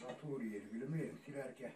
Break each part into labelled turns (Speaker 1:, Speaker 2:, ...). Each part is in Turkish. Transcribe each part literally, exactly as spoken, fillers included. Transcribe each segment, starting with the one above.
Speaker 1: Atıyor yeri bilmiyorum silerken.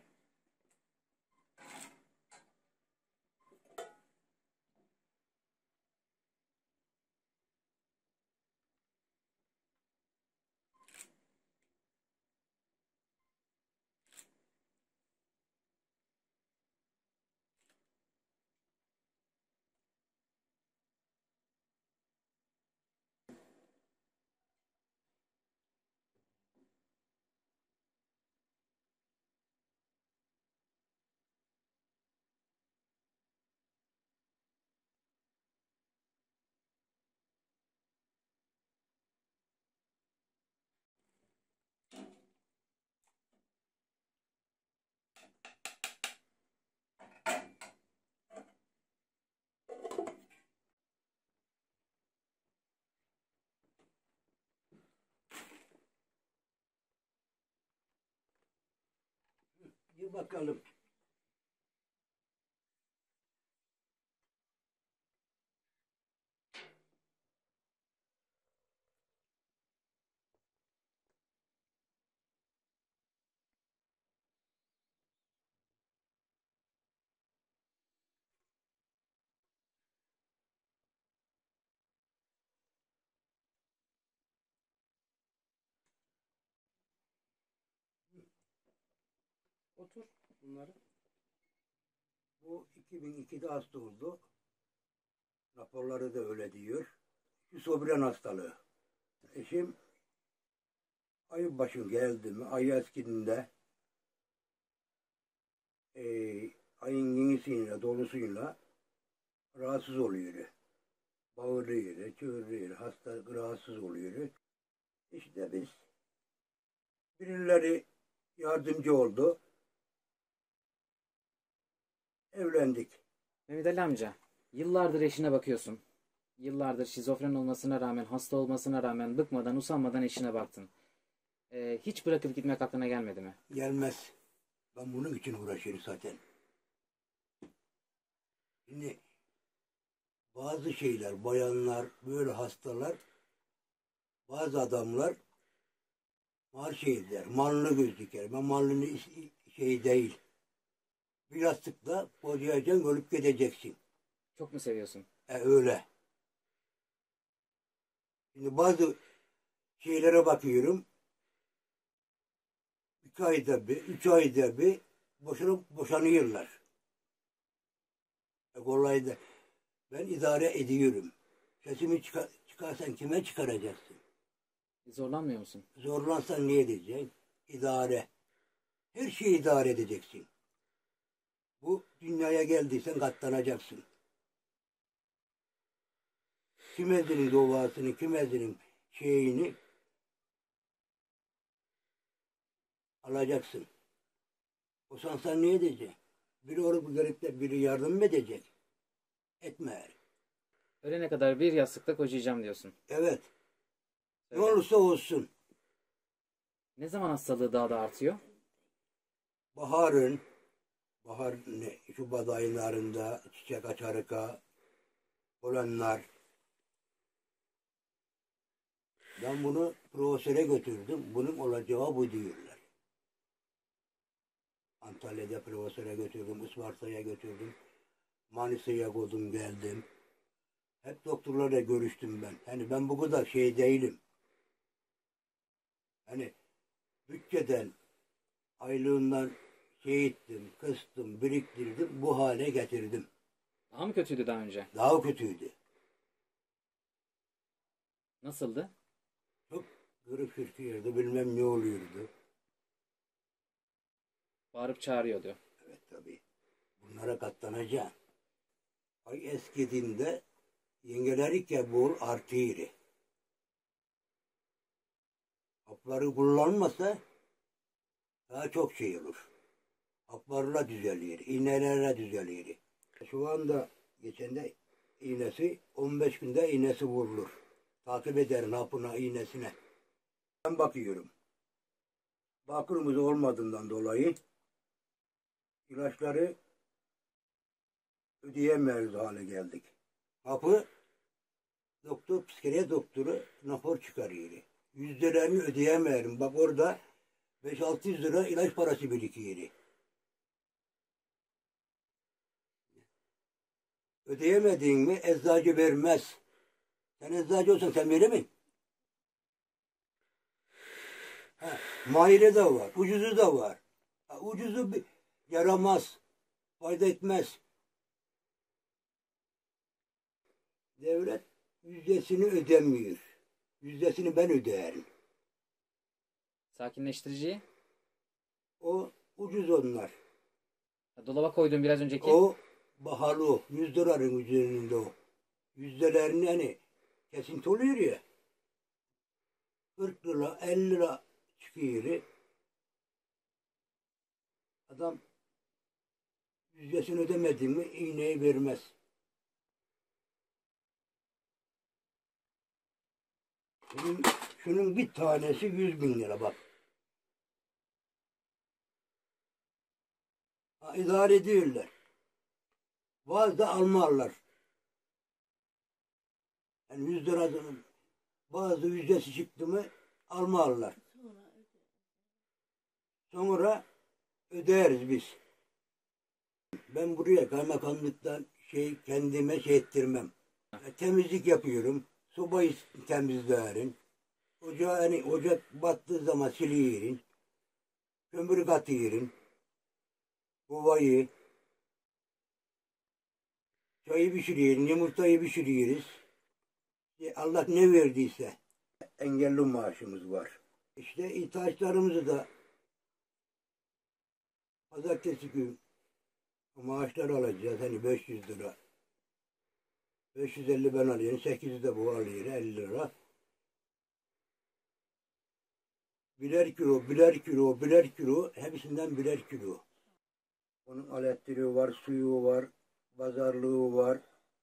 Speaker 1: Bir bakalım.
Speaker 2: Otur bunları.
Speaker 1: Bu iki bin ikide hasta oldu. Raporları da öyle diyor. Şizofren hastalığı. Eşim ayın başı geldi mi, ay eskidinde e, ayın yenisiyle, dolusuyla rahatsız oluyor. Bağırıyor, çığırıyor, hasta rahatsız oluyor. İşte biz birileri yardımcı oldu. Evlendik.
Speaker 2: Mehmet Ali amca, yıllardır eşine bakıyorsun. Yıllardır şizofren olmasına rağmen, hasta olmasına rağmen bıkmadan, usanmadan eşine baktın. Ee, hiç bırakıp gitmek aklına gelmedi mi?
Speaker 1: Gelmez. Ben bunun için uğraşıyorum zaten. Şimdi bazı şeyler, bayanlar, böyle hastalar, bazı adamlar mal şey der, malını gözlüker. Ben malını şey değil. Bir yastıkla kocayacaksın, ölüp gideceksin.
Speaker 2: Çok mu seviyorsun?
Speaker 1: E öyle. Şimdi bazı şeylere bakıyorum. İki ayda bir, üç ayda bir boşanıp boşanıyorlar. E kolaydı. Ben idare ediyorum. Sesimi çıkar, çıkarsan kime çıkaracaksın?
Speaker 2: Zorlanmıyor musun?
Speaker 1: Zorlansan niye diyeceksin? İdare. Her şeyi idare edeceksin. Bu dünyaya geldiysen katlanacaksın. Kimezinin doğasını, kimezinin şeyini alacaksın. O sansan niye diyeceksin? Biri oraya gelip de biri yardım mı edecek? Etme.
Speaker 2: Ölene kadar bir yastıkta kocayacağım diyorsun.
Speaker 1: Evet.
Speaker 2: Öyle.
Speaker 1: Ne olursa olsun.
Speaker 2: Ne zaman hastalığı daha da artıyor?
Speaker 1: Baharın, bahar ne, Şubat aylarında çiçek açarıka olanlar. Ben bunu profesöre götürdüm. Bunun olacağı bu diyorlar. Antalya'da profesöre götürdüm, Isparta'ya götürdüm. Manisa'ya koydum geldim. Hep doktorlarla görüştüm ben. Hani ben bu kadar şey değilim. Hani bütçeden, aylığından şey ettim, kıstım, biriktirdim, bu hale getirdim.
Speaker 2: Daha mı kötüydü daha önce?
Speaker 1: Daha kötüydü.
Speaker 2: Nasıldı?
Speaker 1: Çok kırık sürtüyordu, bilmem ne oluyordu.
Speaker 2: Bağırıp çağırıyordu.
Speaker 1: Evet tabii. Bunlara katlanacaksın. Ay eskidinde yengeleri bol artı iri. Hapları kullanmasa daha çok şey olur. Haplarla düzeliyor, iğnelerle düzeliyor. Şu anda geçen de iğnesi on beş günde iğnesi vurulur. Takip ederim hapına, iğnesine. Ben bakıyorum. Bakırımız olmadığından dolayı ilaçları ödeyemez hale geldik. Hapı doktor, psikiyatri doktoru rapor çıkarıyor. Yüzdelerini ödeyemeyelim. Bak orada beş altı yüz lira ilaç parası birikiyor. Ödeyemediğin mi eczacı vermez. Sen eczacı olsan sen verir misin? Ha, mahire de var, ucuzu da var. Ha, ucuzu bir, yaramaz, fayda etmez. Devlet yüzdesini ödemiyor. Yüzdesini ben öderim.
Speaker 2: Sakinleştirici.
Speaker 1: O ucuz onlar.
Speaker 2: Dolaba koyduğum biraz önceki.
Speaker 1: O pahalı. Yüz doların üzerinde o. Yüzdelerini hani kesinti oluyor ya. kırk lira, elli lira çıkıyor. Adam yüzdesini ödemedi mi iğneyi vermez. Şunun, şunun bir tanesi yüz bin lira bak. Ha, idare ediyorlar. Bazı da almarlar. Yani yüz lira bazı yüzdesi çıktı mı almarlar. Sonra öderiz biz. Ben buraya kaymakamlıktan şey kendime şey ettirmem. E, temizlik yapıyorum. Sobayı temizlerim. Ocağı hani ocak battığı zaman siliyorum. Kömürü katıyorum. Kovayı. Çayı pişiriyorum. Yumurtayı pişiriyoruz. E, Allah ne verdiyse. Engelli maaşımız var. İşte ihtiyaçlarımızı da pazartesi günü maaşlar alacağız. Hani beş yüz lira. beş yüz elli ben alıyorum. sekiz yüz de bu alıyor. elli lira. Birer kilo, birer kilo, birer kilo. Hepsinden birer kilo. Onun aletleri var, suyu var, pazarlığı var.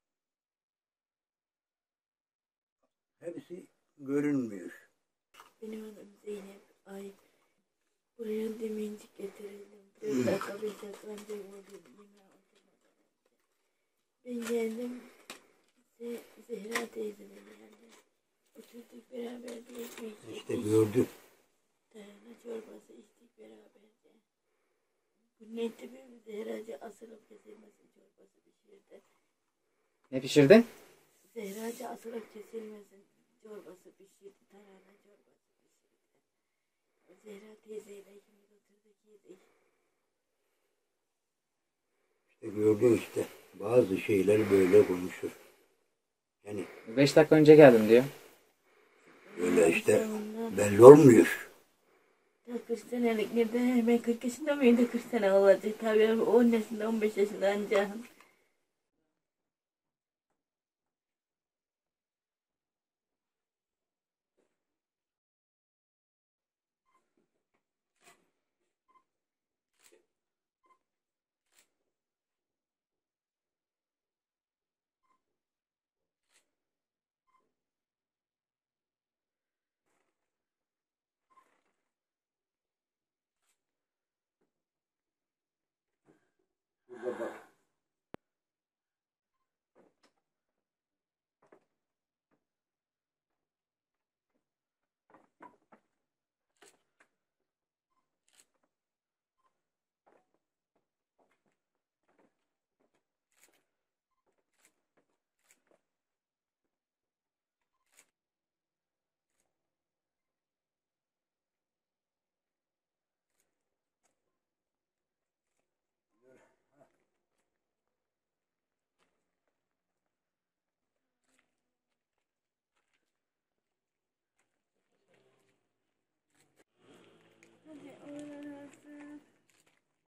Speaker 1: Hepsi görünmüyor.
Speaker 3: Benim adım Zeynep. Ay, buraya demincik getirildim. Dört dakika beş dakika önce oldu. Yemeğe oturmadan önce. Ben geldim. Ze Zehra teyzeme geldi. Oturduk beraber bir ekmek yedik.
Speaker 1: İşte gördük.
Speaker 3: Tarhana çorbası içtik beraberce. Bu neydi be? Zehracı asılıp kesilmesin çorbası pişirdi.
Speaker 2: Ne pişirdin?
Speaker 3: Zehracı asılıp kesilmesin çorbası pişirdi. Tarhana çorbası pişirdi. Zehra teyzeyle ikimiz oturduk yedik.
Speaker 1: İşte gördün işte. Bazı şeyler böyle konuşur. Yani
Speaker 2: Beş dakika önce geldim diyor.
Speaker 1: öyle işte belli olmuyor.
Speaker 3: kırk senelik ne de hemen kırk yaşında mıydı? kırk sene olacak. Tabii on yaşında on beş yaşında ancak.
Speaker 1: Burada bak.